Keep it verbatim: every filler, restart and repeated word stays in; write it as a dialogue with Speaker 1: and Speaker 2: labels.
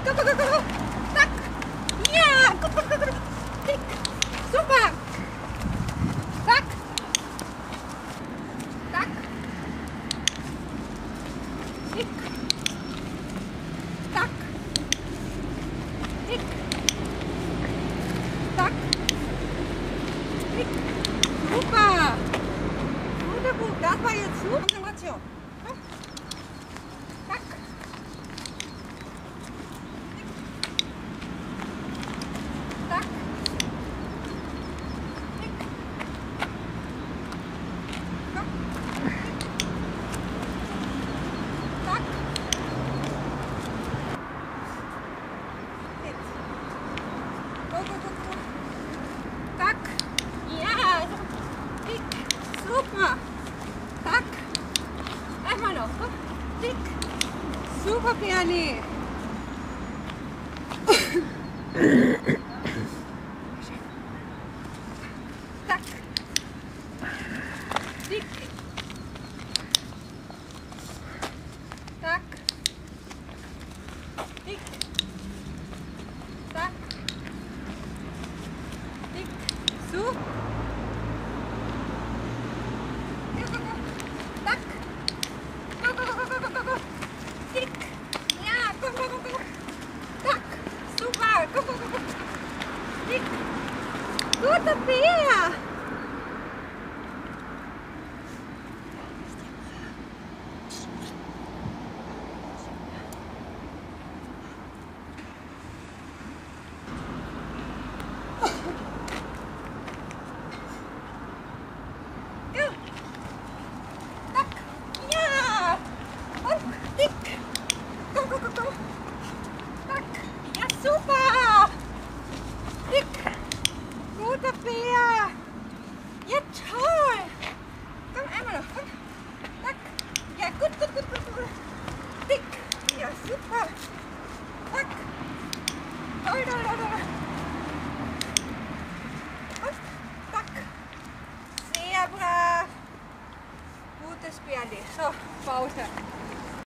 Speaker 1: Go, go, go, go, go. Zack. Ja, guck, guck, guck, guck. Dick. Super. Zack. Zack. Dick. Zack. Dick. Zack. Dick. Super. Wunderbar. Das war jetzt so. Konzentration. Zack. Zack. Dick. Komm. Zack. Jetzt. Go, go, go, go. Zack. Ja. Dick. Super. Zack. Einmal noch. Dick. Super, Bernie. Zack. Dick. Zack. Dick. Zack. Dick. So. Go, go, go. Zack. Go, go, go, go, go, go, go. Dick. Ja, go, go, go, go. Zack. Super. Go, go, go, go. Dick. Guter Bär. Ja. Zack. Ja. Und dick. Go, go, go, go. Zack. Ja, super. Dick. Guter Bär. Ja, toll. Komm, einmal noch. Komm. Zack. Ja, gut, gut, gut.